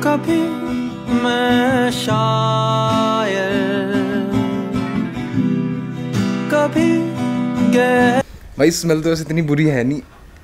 कभी मैं शायर, कभी भाई स्मेल तो वैसे इतनी बुरी है नहीं।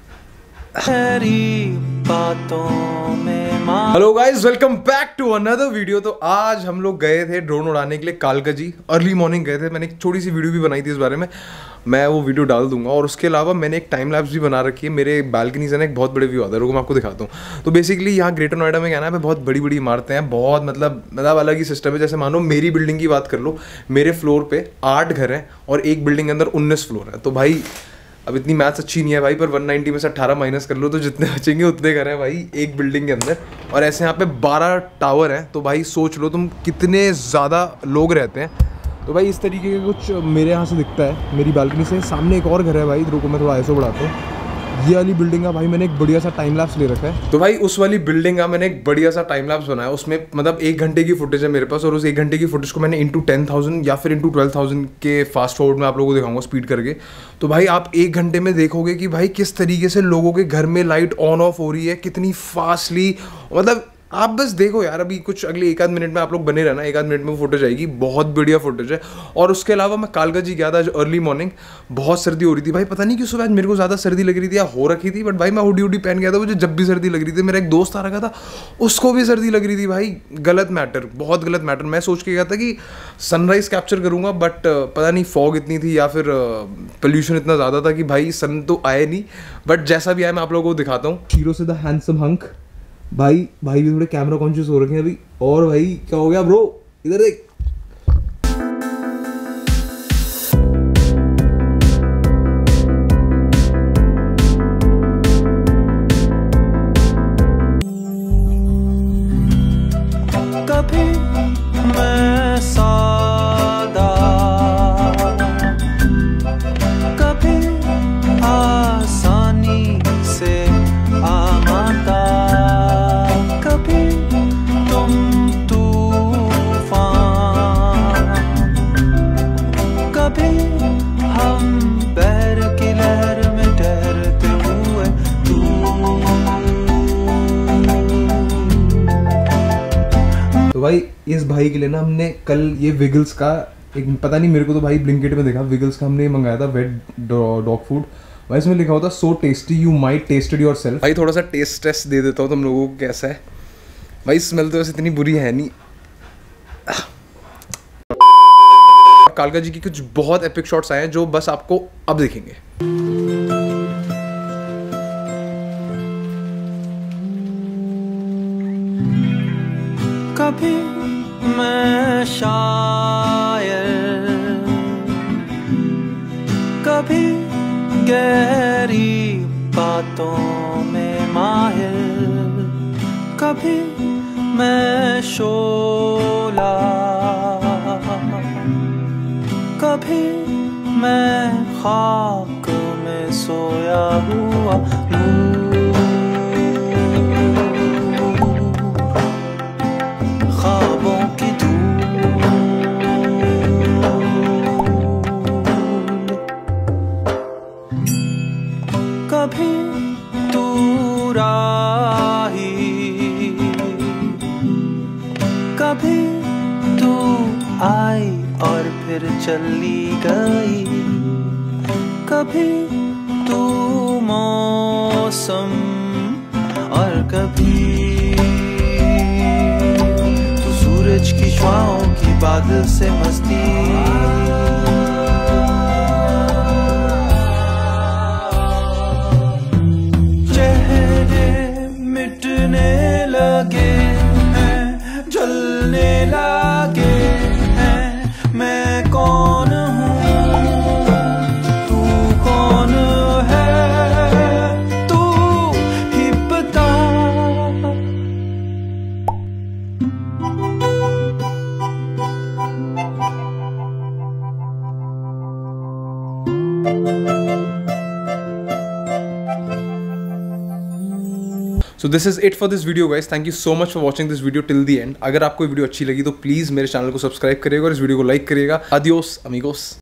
बातों में hello guys, welcome back to another video. तो आज हम लोग गए थे ड्रोन उड़ाने के लिए कालकाजी। अर्ली मॉर्निंग गए थे। मैंने एक छोटी सी वीडियो भी बनाई थी इस बारे में, मैं वो वीडियो डाल दूंगा। और उसके अलावा मैंने एक टाइम लैप्स भी बना रखी है। मेरे बालकनी से ना एक बहुत बड़े व्यू आता है, रुको मैं आपको दिखाता हूँ। तो बेसिकली यहाँ ग्रेटर नोएडा में क्या ना है, बहुत बड़ी बड़ी इमारतें हैं, बहुत मतलब अलग ही सिस्टम है। जैसे मानो मेरी बिल्डिंग की बात कर लो, मेरे फ्लोर पे 8 घर हैं और एक बिल्डिंग के अंदर 19 फ्लोर है। तो भाई अब इतनी मैथ्स अच्छी नहीं है भाई, पर 190 में से 18 माइनस कर लो तो जितने बचेंगे उतने घर हैं भाई एक बिल्डिंग के अंदर। और ऐसे यहाँ पे 12 टावर हैं। तो भाई सोच लो तुम कितने ज़्यादा लोग रहते हैं। तो भाई इस तरीके का कुछ मेरे यहाँ से दिखता है, मेरी बालकनी से। सामने एक और घर है भाई, रुको मैं थोड़ा ऐसे बढ़ाता हूँ। ये वाली बिल्डिंग का भाई मैंने एक बढ़िया सा टाइम लैप्स ले रखा है। तो भाई उस वाली बिल्डिंग का मैंने एक बढ़िया सा टाइम लैप्स बनाया। उसमें मतलब 1 घंटे की फुटेज है मेरे पास, और उस 1 घंटे की फुटेज को मैंने इंटू 10,000 या फिर इंटू 12,000 के फास्ट फॉरवर्ड में आप लोगों को दिखाऊंगा स्पीड करके। तो भाई आप 1 घंटे में देखोगे कि भाई किस तरीके से लोगों के घर में लाइट ऑन ऑफ हो रही है, कितनी फास्टली। मतलब आप बस देखो यार, अभी कुछ अगले 1 आध मिनट में आप लोग बने रहना, 1 आध मिनट में फुटेज आएगी, बहुत बढ़िया फुटेज है। और उसके अलावा मैं कालकाजी गया था आज अर्ली मॉर्निंग। बहुत सर्दी हो रही थी भाई, पता नहीं क्यों सुबह आज मेरे को ज़्यादा सर्दी लग रही थी या हो रखी थी, बट भाई मैं हुडी पहन गया था। मुझे जब भी सर्दी लग रही थी, मेरा एक दोस्त आ रखा था, उसको भी सर्दी लग रही थी भाई। गलत मैटर, बहुत गलत मैटर। मैं सोच के गया था कि सनराइज कैप्चर करूँगा, बट पता नहीं फॉग इतनी थी या फिर पोल्यूशन इतना ज़्यादा था कि भाई सन तो आए नहीं। बट जैसा भी आया मैं आप लोगों को दिखाता हूँ। हीरो से द हैंडसम हंक भाई भी थोड़े कैमरा कॉन्शियस हो रखे हैं अभी। और भाई क्या हो गया ब्रो, इधर देख। कभी मैं सादा, कभी आसानी से आमादा, कभी तुम तूफान, कभी हम बहर की लहर में ठहरते हुए तो भाई इस भाई के लिए ना हमने कल ये विगल्स का एक, पता नहीं मेरे को तो भाई ब्लिंकिट में देखा, विगल्स का हमने मंगाया था वेट डॉग फूड। भाई इसमें लिखा होता so tasty you might tasted yourself. भाई थोड़ा सा टेस्ट टेस्ट दे देता हूँ तुम लोगों को कैसा है। भाई स्मेल तो वैसे इतनी बुरी है नहीं। कालकाजी की कुछ बहुत एपिक शॉट्स आए हैं जो बस आपको अब देखेंगे। कभी मैं शायर, कभी गहरी बातों में माहिर, कभी मैं शोला, कभी मैं खाक में सोया हुआ ख्वाबों की धूल, कभी तू राही, कभी तू आई और फिर चली गई, कभी तू मौसम और कभी तू सूरज की श्वाओं की बादल से मस्ती। चेहरे मिटने लगे हैं, जलने लगे हैं, मैं कौन हूँ, तू कौन है, तू ही बता। So this is it for this video guys. Thank you so much for watching this video till the end. अगर आपको वीडियो अच्छी लगी तो प्लीज़ मेरे चैनल को सब्सक्राइब करिएगा और इस वीडियो को लाइक करिएगा। Adios amigos.